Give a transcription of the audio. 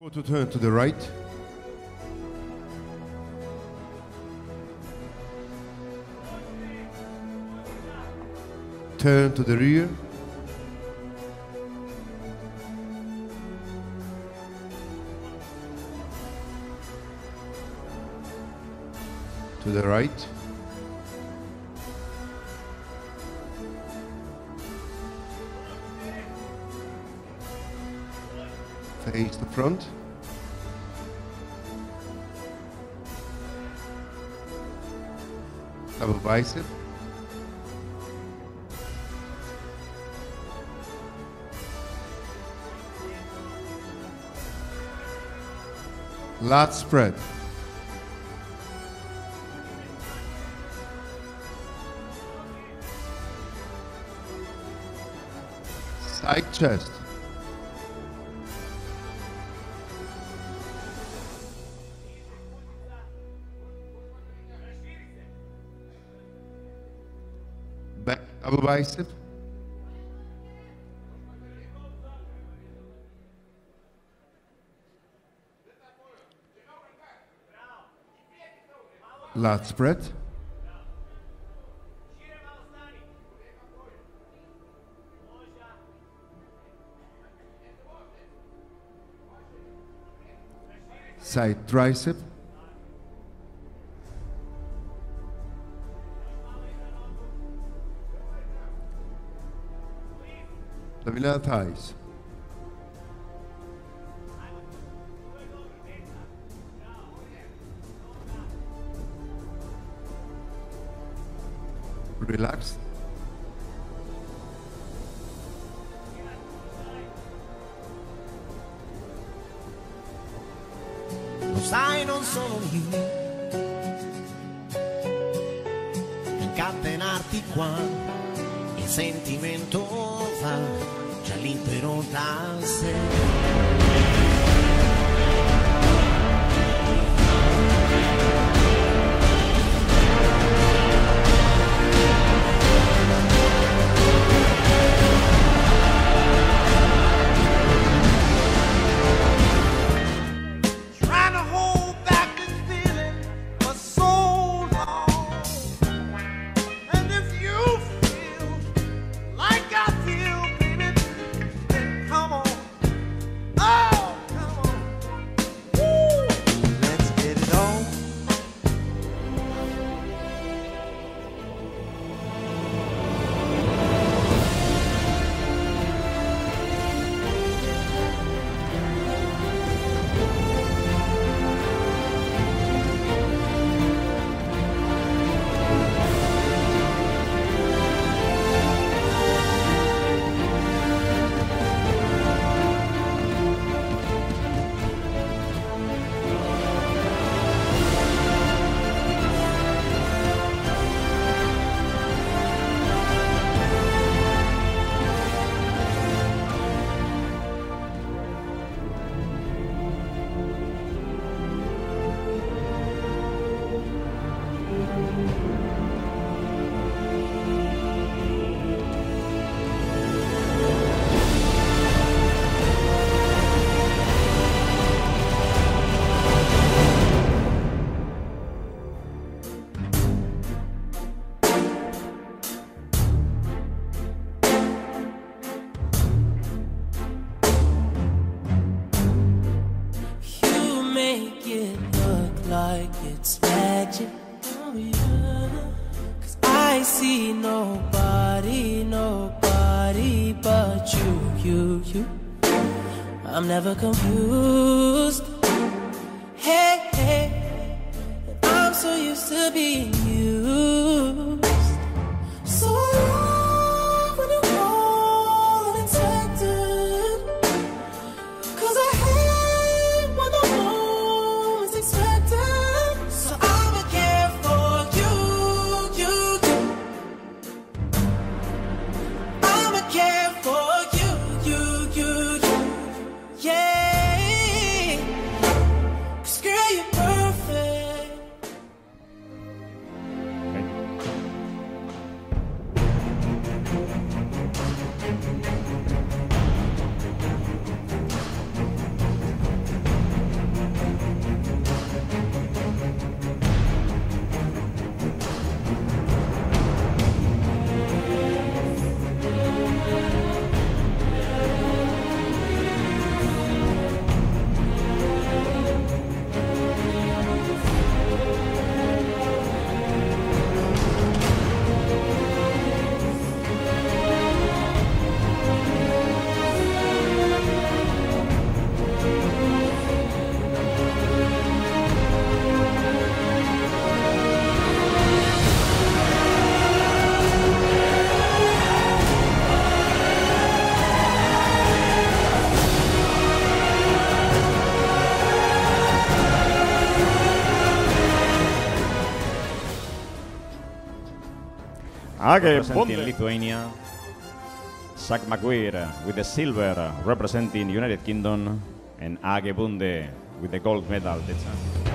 To turn to the right. Turn to the rear. To the right. Face the front. Double bicep. Lat spread. Side chest. Back double bicep. Lat spread. Side tricep. The vanilla thighs. Relax. Lo sai, non sono lì a incatenarti qua, il sentimento va già libero da sé. Like it's magic, oh yeah. 'Cause I see nobody but you. I'm never confused. Hey, I'm so used to being used. So I love when you call unexpected, 'cause I hate when the moment's expected. So I'ma care for you. I'ma care for you. Yeah. 'Cause girl, you're perfect. representing Lithuania. Zach McGuire with the silver representing United Kingdom. And Age Bunde with the gold medal.